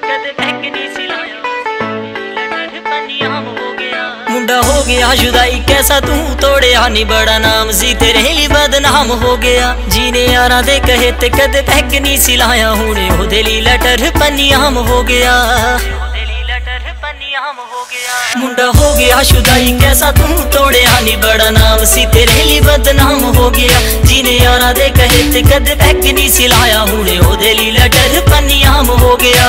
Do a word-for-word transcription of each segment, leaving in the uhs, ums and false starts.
कदे बैग नहीं सिलाया, लटर पनियाम हो गया। मुंडा हो गया जुदाई कैसा तू तोड़िया नी, बड़ा नाम सी तेरे लिए बदनाम हो गया। जीने यारा दे कहे ते कदे बैग नहीं सिलाया, हुणे ओदे लिए लटर पनियाम हो गया। मुंडा हो गया जुदाई कैसा तू तोड़िया नी, बड़ा नाम सी तेरे लिए बदनाम हो गया। जीने यारा दे कहे ते कदे बैग नहीं सिलाया, हुणे ओदे लिए लटर पनियाम हो गया।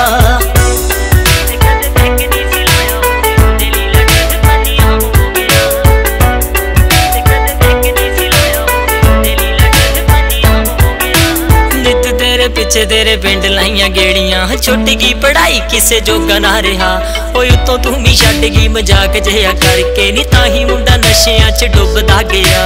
पिछे तेरे पिंड लाइया गेड़ियां, छुट गई पढ़ाई किसे जोगा ना रहा। ओए उतों तू भी छड्ड गई मजाक जिहा करके नी, ताही मुंडा नशियां च डुबदा गया।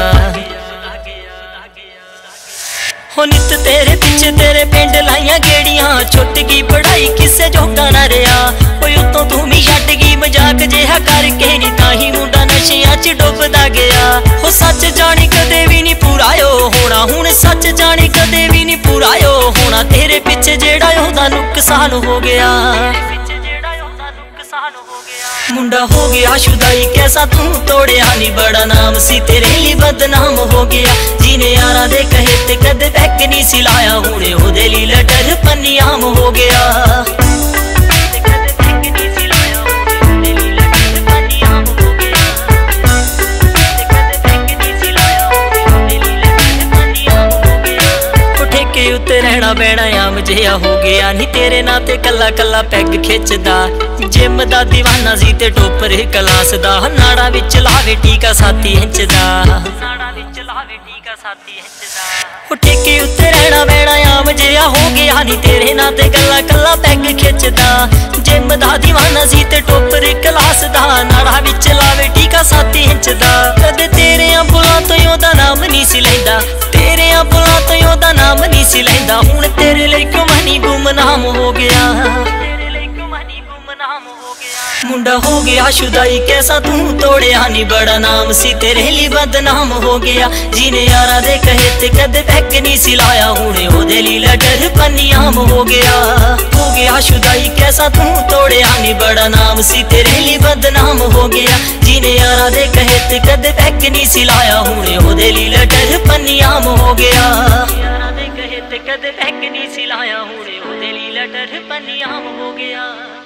हो नित तेरे पिछे तेरे पिंड लाइया गेड़ियां, छुट गई पढ़ाई किसे जोगा ना रहा। ओए उतों तू भी छड्ड गई मजाक जिहा करके नी, ताही मुंडा नशियां च डुबदा गया। हो सच जानी कदे भी नहीं पूरायो होना, हुण सच जानी कदे भी नहीं पूरायो होना। तेरे पिछे जेड़ा ओहदा नुकसान हो गया। मुंडा हो गया जुदाई कैसा तू तोड़िया नी, बड़ा नाम सी तेरे लिए बदनाम हो गया। जीने यारा दे कहे ते कदे बैग नहीं सिलाया, हुणे ओदे लिए लटर पनियाम हो गया। उत्ते रहना बैना आम जिहा हो गया नी, तेरे नां ते कला कला पैग खिचदा। जिम दा दीवाना सी ते टोपर क्लास दा, नाड़ा विच लावे टीका साती इंच दा। ठेके उत्ते रहना बैना आम जिहा हो गया नी, तेरे नां ते कला कला पैग खिचदा। जिम दा दीवाना सी ते टोपर क्लास दा, नाड़ा विच लावे टीका साती इंच दा। कदे तेरे बुलां तो ओहदा नाम नहीं सी लैंदा, तेरे बुलां तो ओहदा नाम नहीं सी लैंदा। हुण तेरे लिए क्यों मनी गुमनाम हो गया। मुंडा हो गया जुदाई कैसा तू तोड़िया नी, बड़ा नाम सी तेरे लिए बदनाम हो गया। जीने यारा दे कहे ते कदे बैग नहीं सिलाया, हुणे ओदे लिए लटर पनियाम हो गया। हो गया जुदाई कैसा तू तोड़िया नी, बड़ा नाम सी तेरे लिए बदनाम हो गया। जीने यारा दे कहे ते कदे बैग नहीं सिलाया, हुणे ओदे लिए लटर पनियाम हो गया। यारा दे कहे ते कदे बैग नहीं सिलाया, हुणे ओदे लिए लटर पनियाम हो गया।